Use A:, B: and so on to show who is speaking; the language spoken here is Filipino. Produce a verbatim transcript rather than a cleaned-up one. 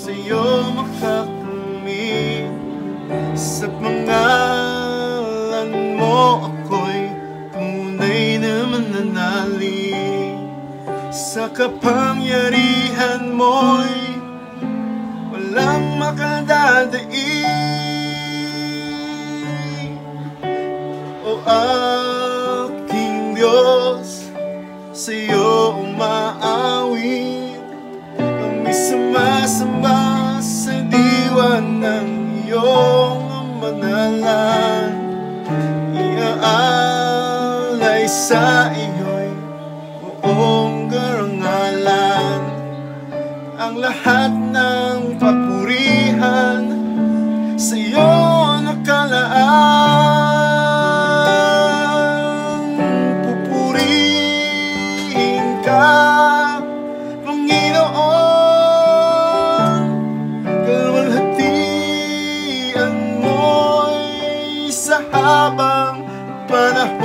A: sa'yo makakamit. Sa pangalan mo ako'y tunay na mananalig. Sa kapangyarihan mo'y walang makadadaig. O aking Diyos, sa'yo umaawit. Kami sumasamba sa diwa ng iyong manalang. Iaalay sa iyo'y buong karangalan. Ang lahat ng papurihan sa'yo nakalaan. Pupurihin ka, Panginoon. Kalwalhatian mo'y sa habang panahon.